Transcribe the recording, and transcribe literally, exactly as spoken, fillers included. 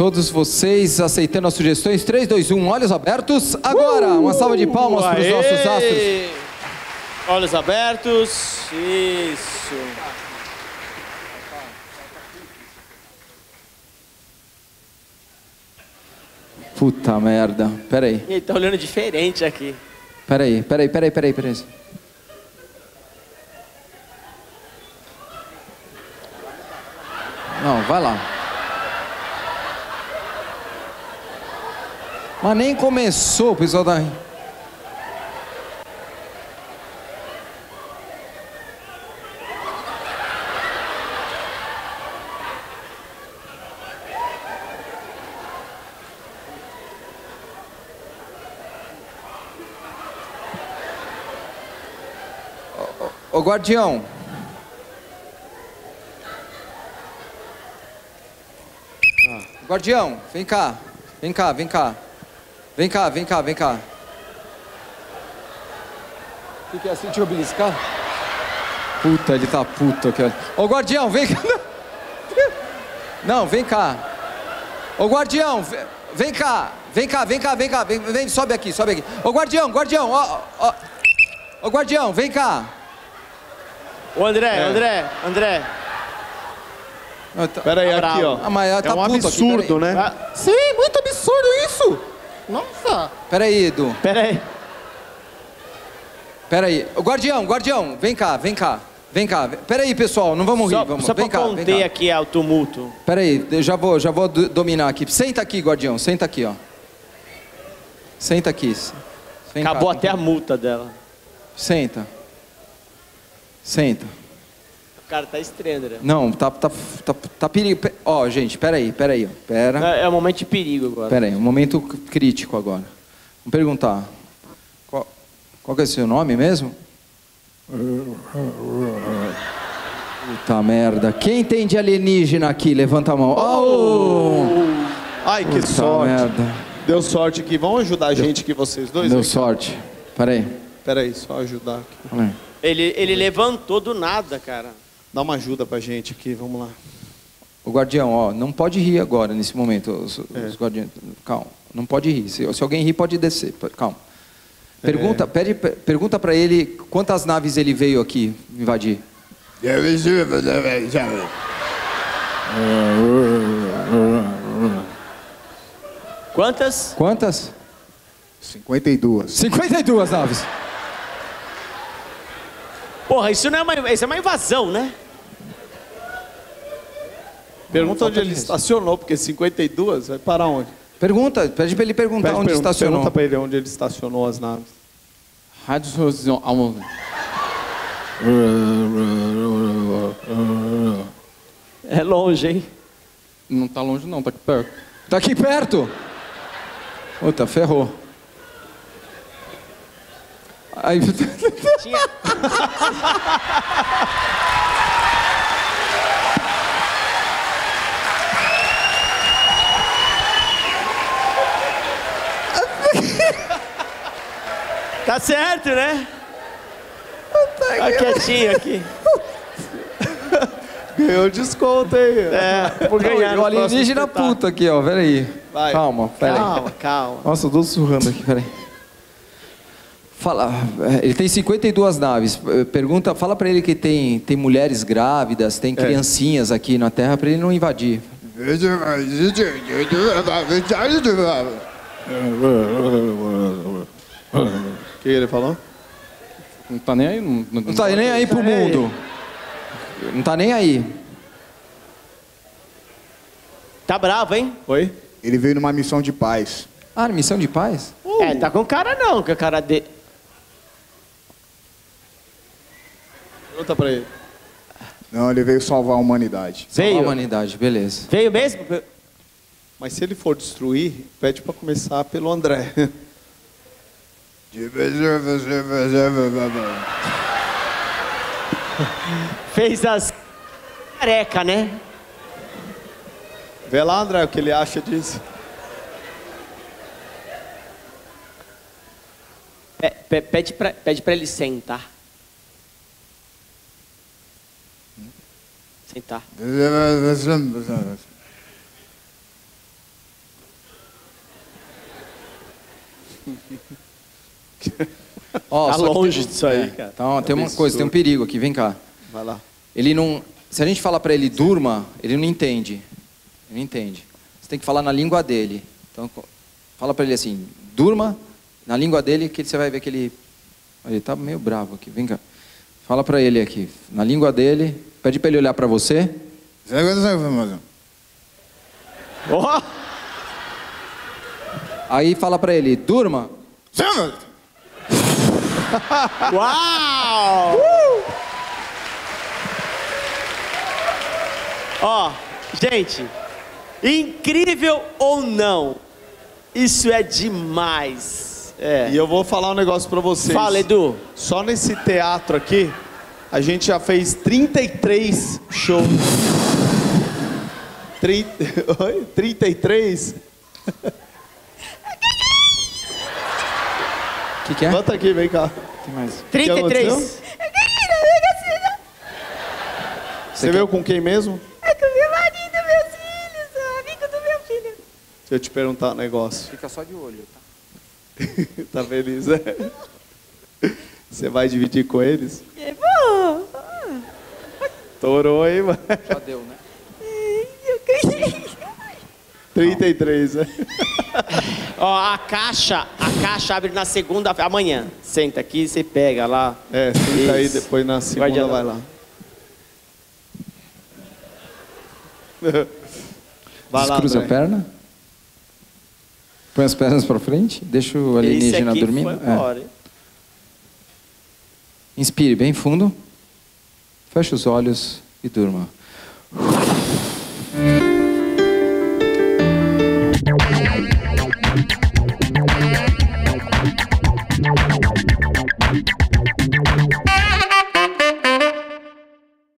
Todos vocês aceitando as sugestões. três, dois, um, olhos abertos. Agora, uh, uma salva de palmas para os nossos astros. Olhos abertos. Isso. Puta merda. Pera aí. Ele tá olhando diferente aqui. Pera aí, pera aí, pera aí, pera aí, pera aí. Não, vai lá. Mas nem começou, o pessoal tá... Ô, ô guardião. Ah. Guardião, vem cá. Vem cá, vem cá. Vem cá, vem cá, vem cá. O que, que é? Sentiu beliscar? Puta, ele tá puto aqui. Ô, guardião, vem cá. Não, vem cá. Ô, guardião, vem cá. Vem cá, vem cá, vem cá. Vem, vem, sobe aqui, sobe aqui. Ô, guardião, guardião, ó, ó. Ô, guardião, vem cá. Ô, André, é. André, André. Pera aí, tá aqui, ó. Ah, mas tá é um absurdo, aqui, né? Ah. Sim, muito absurdo isso. Nossa. Pera aí, Edu. Pera aí. Pera aí. Ô, guardião, guardião, vem cá, vem cá. Vem cá. Pera aí, pessoal, não vamos Só, rir. Vamos. só Vem pra cá, conter vem cá. aqui o tumulto. Pera aí, eu já vou, já vou do- dominar aqui. Senta aqui, guardião, senta aqui, ó. Senta aqui. Vem Acabou cá, até vem a cá. multa dela. Senta. Senta. O cara tá estranho, André. Não, tá, tá, tá, tá perigo. Pe- Ó, gente, pera aí, pera aí, ó. Pera. É, é um momento de perigo agora. Pera aí, um momento c- crítico agora. Vamos perguntar. Qual, qual que é o seu nome mesmo? Puta merda. Quem tem de alienígena aqui? Levanta a mão. Oh! Ai, que Puta sorte. merda. Deu sorte aqui. Vão ajudar a gente aqui, vocês dois? Deu Aí? sorte. Pera aí. Pera aí, só ajudar aqui. Pera aí. Ele, ele levantou do nada, cara. Dá uma ajuda pra gente aqui, vamos lá. O guardião, ó, não pode rir agora, nesse momento. Os, É. os guardiões, calma, não pode rir. Se, se alguém rir, pode descer. Pode- Calma. Pergunta, pede, per- pergunta para ele quantas naves ele veio aqui invadir. Quantas? Quantas? cinquenta e duas. cinquenta e duas naves. Porra, isso não é uma, isso é uma invasão, né? Pergunta onde falta ele de estacionou, porque cinquenta e duas vai parar onde? Pergunta, pede para ele perguntar Pede onde pergun- estacionou. Pergunta pra ele onde ele estacionou as naves. É longe, hein? Não tá longe não, tá aqui perto. Tá aqui perto? Puta, ferrou. Aí... Tinha... Tá certo, né? Tá quietinho aqui. Ganhou desconto aí. É, vou ganhar o no alienígena próximo puta aqui, ó, peraí. Vai. Calma, peraí. Calma, calma. Nossa, eu tô sussurrando aqui, peraí. Fala, ele tem cinquenta e duas naves. Pergunta, fala pra ele que tem, tem mulheres grávidas, tem criancinhas aqui na Terra pra ele não invadir. O que ele falou? Não tá nem aí. Não, não, Não tá nem aí pro mundo. Não tá nem aí. Tá bravo, hein? Oi? Ele veio numa missão de paz. Ah, missão de paz? É, tá com cara não, que a cara de... Pergunta pra ele. Não, ele veio salvar a humanidade. Salvar a Veio? humanidade, beleza. Veio mesmo? Mas se ele for destruir, pede pra começar pelo André. Fez as... careca, né? Vê lá, André, o que ele acha disso. Pe- pe- Pede pra, pede pra ele sentar. Sentar. Ó, Tá só que longe tem- disso aí, é, cara. Então, tem uma Absurdo. coisa, tem um perigo aqui, vem cá. Vai lá. Ele não... Se a gente falar pra ele durma, ele não entende. Ele não entende. Você tem que falar na língua dele. Então, co- fala pra ele assim, durma na língua dele, que você vai ver que ele... Ele tá meio bravo aqui, vem cá. Fala pra ele aqui, na língua dele, pede pra ele olhar pra você. Ó, Aí fala pra ele, durma. uau! Ó, gente, incrível ou não, isso é demais. É. E eu vou falar um negócio pra vocês. Fala, Edu. Só nesse teatro aqui, a gente já fez trinta e três shows. trinta... Oi? trinta e três? O que, que é? Bota aqui, vem cá. Tem mais. trinta e três. aconteceu? Você veio com quem mesmo? É com meu marido, meus filhos, amigo do meu filho. Deixa eu te perguntar um negócio. Fica só de olho, tá? Tá feliz, né? Você vai dividir com eles? É bom. Torou aí, mano. Já deu, né? Eu ganhei. trinta e três, né? Ó, a caixa, a caixa abre na segunda, amanhã. Senta aqui, você pega lá. É, senta aí, Isso. depois na segunda Guardião. vai lá. Vai lá, Descruza a André. perna. Põe as pernas pra frente. Deixa o Esse alienígena aqui dormindo. foi É. embora, hein? Inspire bem fundo. Feche os olhos e durma.